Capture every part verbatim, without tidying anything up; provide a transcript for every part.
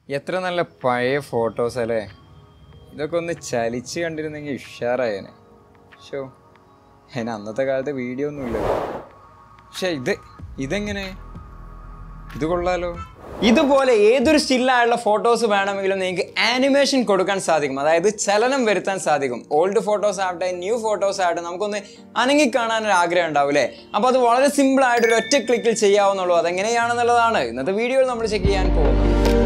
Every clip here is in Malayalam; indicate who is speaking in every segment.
Speaker 1: എത്ര നല്ല പഴയ ഫോട്ടോസ് അല്ലേ. ഇതൊക്കെ ഒന്ന് ചലിച്ച് കണ്ടിരുന്നെങ്കിൽ ഉഷാറായേനെ. ഷോ അതിന് അന്നത്തെ കാലത്ത് വീഡിയോ ഒന്നുമില്ല. പക്ഷെ ഇത് ഇതെങ്ങനെ ഇത് കൊള്ളാലോ. ഇതുപോലെ ഏതൊരു സ്റ്റില്ലായുള്ള ഫോട്ടോസ് വേണമെങ്കിലും നിങ്ങൾക്ക് ആനിമേഷൻ കൊടുക്കാൻ സാധിക്കും. അതായത് ചലനം വരുത്താൻ സാധിക്കും. ഓൾഡ് ഫോട്ടോസ് ആവട്ടെ ന്യൂ ഫോട്ടോസ് ആവട്ടെ നമുക്കൊന്ന് അനങ്ങി കാണാൻ ഒരു ആഗ്രഹം ഉണ്ടാവും അല്ലേ. അപ്പോൾ അത് വളരെ സിമ്പിൾ ആയിട്ട് ഒരു ഒറ്റ ക്ലിക്കിൽ ചെയ്യാവുന്നുള്ളൂ. അതെങ്ങനെയാണെന്നുള്ളതാണ് ഇന്നത്തെ വീഡിയോയിൽ നമ്മൾ ചെക്ക് ചെയ്യാൻ പോകുന്നത്.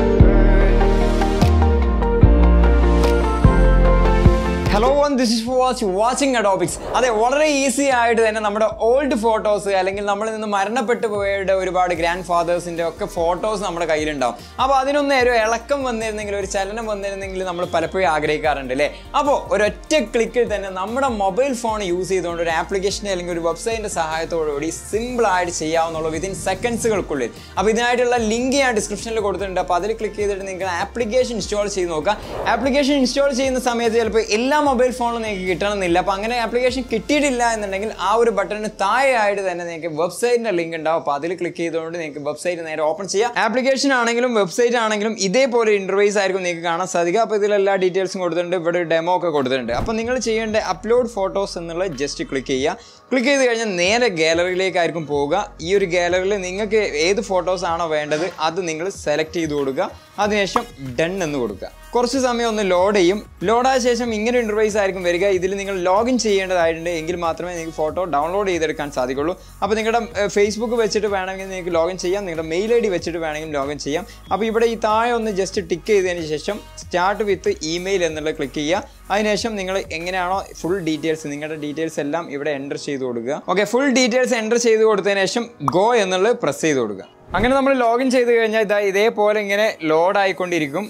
Speaker 1: Hello one, this is for watch watching Adobix. അതെ, വളരെ ഈസി ആയിട്ട് തന്നെ നമ്മുടെ ഓൾഡ് ഫോട്ടോസ് അല്ലെങ്കിൽ നമ്മളിൽ നിന്ന് മരണപ്പെട്ടു പോയവരുടെ ഒരുപാട് ഗ്രാൻഡ് ഫാദേഴ്സിൻ്റെ ഒക്കെ ഫോട്ടോസ് നമ്മുടെ കയ്യിലുണ്ടാവും. അപ്പോൾ അതിനൊന്ന് ഒരു ഇളക്കം വന്നിരുന്നെങ്കിൽ, ഒരു ചലനം വന്നിരുന്നെങ്കിൽ നമ്മൾ പലപ്പോഴും ആഗ്രഹിക്കാറുണ്ട് അല്ലേ. അപ്പോൾ ഒരൊറ്റ ക്ലിക്കിൽ തന്നെ നമ്മുടെ മൊബൈൽ ഫോൺ യൂസ് ചെയ്തുകൊണ്ട് ഒരു ആപ്ലിക്കേഷനെ അല്ലെങ്കിൽ ഒരു വെബ്സൈറ്റിൻ്റെ സഹായത്തോടുകൂടി സിമ്പിളായിട്ട് ചെയ്യാവുന്നുള്ളൂ വിത്തിൻ സെക്കൻഡ്സുകൾക്കുള്ളിൽ. അപ്പോൾ ഇതിനായിട്ടുള്ള ലിങ്ക് ഞാൻ ഡിസ്ക്രിപ്ഷനിൽ കൊടുത്തിട്ടുണ്ട്. അപ്പോൾ അതിൽ ക്ലിക്ക് ചെയ്തിട്ട് നിങ്ങൾ ആപ്ലിക്കേഷൻ ഇൻസ്റ്റാൾ ചെയ്ത് നോക്കുക. ആപ്ലിക്കേഷൻ ഇൻസ്റ്റാൾ ചെയ്യുന്ന സമയത്ത് ചിലപ്പോൾ എല്ലാ മൊബൈൽ ഫോണിൽ നിങ്ങൾക്ക് കിട്ടണമെന്നില്ല. അപ്പോൾ അങ്ങനെ ആപ്ലിക്കേഷൻ കിട്ടിയിട്ടില്ല എന്നുണ്ടെങ്കിൽ ആ ഒരു ബട്ടണിന് താഴെയായിട്ട് തന്നെ നിങ്ങൾക്ക് വെബ്സൈറ്റിൻ്റെ ലിങ്ക് ഉണ്ടാവും. അപ്പോൾ അതിൽ ക്ലിക്ക് ചെയ്തുകൊണ്ട് നിങ്ങൾക്ക് വെബ്സൈറ്റ് നേരെ ഓപ്പൺ ചെയ്യാം. ആപ്ലിക്കേഷൻ ആണെങ്കിലും വെബ്സൈറ്റ് ആണെങ്കിലും ഇതേപോലെ ഇൻ്റർഫേസ് ആയിരിക്കും നിങ്ങൾക്ക് കാണാൻ സാധിക്കുക. അപ്പോൾ ഇതിലെല്ലാ ഡീറ്റെയിൽസും കൊടുത്തിട്ടുണ്ട്. ഇവിടെ ഒരു ഡെമോ ഒക്കെ കൊടുത്തിട്ടുണ്ട്. അപ്പോൾ നിങ്ങൾ ചെയ്യേണ്ട അപ്ലോഡ് ഫോട്ടോസ് എന്നുള്ള ജസ്റ്റ് ക്ലിക്ക് ചെയ്യുക. ക്ലിക്ക് ചെയ്ത് കഴിഞ്ഞാൽ നേരെ ഗാലറിയിലേക്കായിരിക്കും പോവുക. ഈ ഒരു ഗാലറിയിൽ നിങ്ങൾക്ക് ഏത് ഫോട്ടോസ് ആണോ വേണ്ടത് അത് നിങ്ങൾ സെലക്ട് ചെയ്ത് കൊടുക്കുക. അതിനുശേഷം ഡൺ എന്ന് കൊടുക്കുക. കുറച്ച് സമയം ഒന്ന് ലോഡ് ചെയ്യും. ലോഡായ ശേഷം ഇങ്ങനെ ഇൻ്റർഫേസ് ആയിരിക്കും വരിക. ഇതിൽ നിങ്ങൾ ലോഗിൻ ചെയ്യേണ്ടതായിട്ടുണ്ട്. എങ്കിൽ മാത്രമേ നിങ്ങൾക്ക് ഫോട്ടോ ഡൗൺലോഡ് ചെയ്തെടുക്കാൻ സാധിക്കുള്ളൂ. അപ്പോൾ നിങ്ങളുടെ ഫേസ്ബുക്ക് വെച്ചിട്ട് വേണമെങ്കിൽ നിങ്ങൾക്ക് ലോഗിൻ ചെയ്യാം. നിങ്ങളുടെ മെയിൽ ഐ ഡി വെച്ചിട്ട് വേണമെങ്കിൽ ലോഗിൻ ചെയ്യാം. അപ്പോൾ ഇവിടെ ഈ താഴെ ഒന്ന് ജസ്റ്റ് ടിക്ക് ചെയ്തതിന് ശേഷം സ്റ്റാർട്ട് വിത്ത് ഇമെയിൽ എന്നുള്ളത് ക്ലിക്ക് ചെയ്യുക. അതിനുശേഷം നിങ്ങൾ എങ്ങനെയാണോ ഫുൾ ഡീറ്റെയിൽസ് നിങ്ങളുടെ ഡീറ്റെയിൽസ് എല്ലാം ഇവിടെ എൻ്റർ ചെയ്ത് കൊടുക്കുക. ഓക്കെ, ഫുൾ ഡീറ്റെയിൽസ് എൻ്റർ ചെയ്ത് കൊടുത്തതിന് ശേഷം ഗോ എന്നുള്ളത് പ്രസ് ചെയ്ത് കൊടുക്കുക. അങ്ങനെ നമ്മൾ ലോഗിൻ ചെയ്ത് കഴിഞ്ഞാൽ ഇതാ ഇതേപോലെ ഇങ്ങനെ ലോഡ് ആയിക്കൊണ്ടിരിക്കും.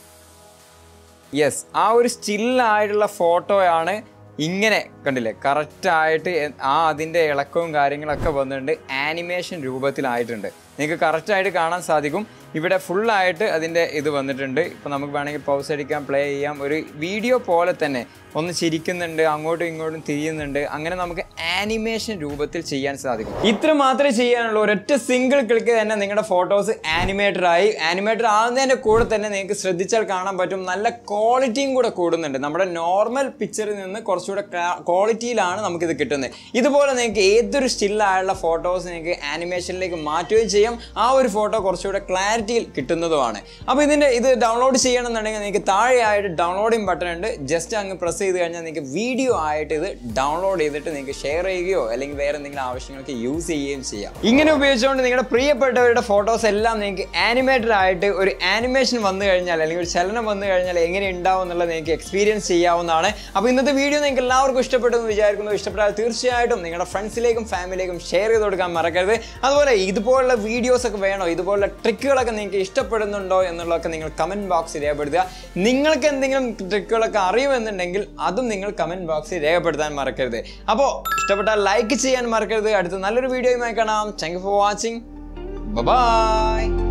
Speaker 1: യെസ്, ആ ഒരു സ്റ്റില്ലായിട്ടുള്ള ഫോട്ടോയാണ് ഇങ്ങനെ കണ്ടില്ലേ, കറക്റ്റായിട്ട് ആ അതിൻ്റെ ഇളക്കവും കാര്യങ്ങളൊക്കെ വന്നിട്ടുണ്ട്. ആനിമേഷൻ രൂപത്തിലായിട്ടുണ്ട്. നിങ്ങൾക്ക് കറക്റ്റായിട്ട് കാണാൻ സാധിക്കും. ഇവിടെ ഫുള്ളായിട്ട് അതിൻ്റെ ഇത് വന്നിട്ടുണ്ട്. ഇപ്പോൾ നമുക്ക് വേണമെങ്കിൽ പൗസ് അടിക്കാം, പ്ലേ ചെയ്യാം. ഒരു വീഡിയോ പോലെ തന്നെ ഒന്ന് ചിരിക്കുന്നുണ്ട്, അങ്ങോട്ടും ഇങ്ങോട്ടും തിരിയുന്നുണ്ട്. അങ്ങനെ നമുക്ക് ആനിമേഷൻ രൂപത്തിൽ ചെയ്യാൻ സാധിക്കും. ഇത്ര മാത്രമേ ചെയ്യാനുള്ളൂ. ഒരൊറ്റ സിംഗിൾ ക്ലിക്ക് തന്നെ നിങ്ങളുടെ ഫോട്ടോസ് ആനിമേറ്റഡ് ആയി. ആനിമേറ്റഡ് ആകുന്നതിൻ്റെ കൂടെ തന്നെ നിങ്ങൾക്ക് ശ്രദ്ധിച്ചാൽ കാണാൻ പറ്റും നല്ല ക്വാളിറ്റിയും കൂടെ കൂടുന്നുണ്ട്. നമ്മുടെ നോർമൽ പിക്ചറിൽ നിന്ന് കുറച്ചുകൂടെ ക്വാളിറ്റിയിലാണ് നമുക്കിത് കിട്ടുന്നത്. ഇതുപോലെ നിങ്ങൾക്ക് ഏതൊരു സ്റ്റില്ലായുള്ള ഫോട്ടോസ് നിങ്ങൾക്ക് ആനിമേഷനിലേക്ക് മാറ്റുകയും ചെയ്യാം. ആ ഒരു ഫോട്ടോ കുറച്ചുകൂടെ ക്ലാരിറ്റിയിൽ കിട്ടുന്നതുമാണ്. അപ്പോൾ ഇതിൻ്റെ ഇത് ഡൗൺലോഡ് ചെയ്യണമെന്നുണ്ടെങ്കിൽ നിങ്ങൾക്ക് താഴെയായിട്ട് ഡൗൺലോഡിങ് ബട്ടൺ ഉണ്ട്. ജസ്റ്റ് അങ്ങ് പ്രസ് ചെയ്ത് കഴിഞ്ഞാൽ നിങ്ങൾക്ക് വീഡിയോ ആയിട്ട് ഇത് ഡൗൺലോഡ് ചെയ്തിട്ട് നിങ്ങൾക്ക് ഷെയർ ചെയ്യുകയോ അല്ലെങ്കിൽ വേറെ എന്തെങ്കിലും ആവശ്യങ്ങൾക്ക് യൂസ് ചെയ്യുകയും ചെയ്യാം. ഇങ്ങനെ ഉപയോഗിച്ചുകൊണ്ട് നിങ്ങളുടെ പ്രിയപ്പെട്ടവരുടെ ഫോട്ടോസ് എല്ലാം നിങ്ങൾക്ക് ആനിമേറ്റഡ് ആയിട്ട് ഒരു ആനിമേഷൻ വന്നു കഴിഞ്ഞാൽ അല്ലെങ്കിൽ ഒരു ചലനം വന്നു കഴിഞ്ഞാൽ എങ്ങനെ ഉണ്ടാവും എന്നുള്ളത് നിങ്ങൾക്ക് എക്സ്പീരിയൻസ് ചെയ്യാവുന്നതാണ്. അപ്പോൾ ഇന്നത്തെ വീഡിയോ നിങ്ങൾക്ക് എല്ലാവർക്കും ഇഷ്ടപ്പെട്ടെന്ന് വിചാരിക്കുന്നു. ഇഷ്ടപ്പെട്ടാൽ തീർച്ചയായിട്ടും നിങ്ങളുടെ ഫ്രണ്ട്സിലേക്കും ഫാമിലിയിലേക്കും ഷെയർ ചെയ്ത് കൊടുക്കാൻ മറക്കരുത്. അതുപോലെ ഇതുപോലുള്ള വീഡിയോസ് ഒക്കെ വേണോ, ഇതുപോലുള്ള ട്രിക്കുകളൊക്കെ നിങ്ങൾക്ക് ഇഷ്ടപ്പെടുന്നുണ്ടോ എന്നുള്ളതൊക്കെ നിങ്ങൾ കമൻറ്റ് ബോക്സിൽ രേഖപ്പെടുത്തുക. നിങ്ങൾക്ക് എന്തെങ്കിലും ട്രിക്കുകളൊക്കെ അറിയുമെന്നുണ്ടെങ്കിൽ അതും നിങ്ങൾ കമൻറ്റ് ബോക്സിൽ രേഖപ്പെടുത്താൻ മറക്കരുത്. അപ്പോൾ ഇഷ്ടപ്പെട്ടാൽ ലൈക്ക് ചെയ്യാൻ മറക്കരുത്. അടുത്ത നല്ലൊരു വീഡിയോയുമായി കാണാം. Thank you for watching. By.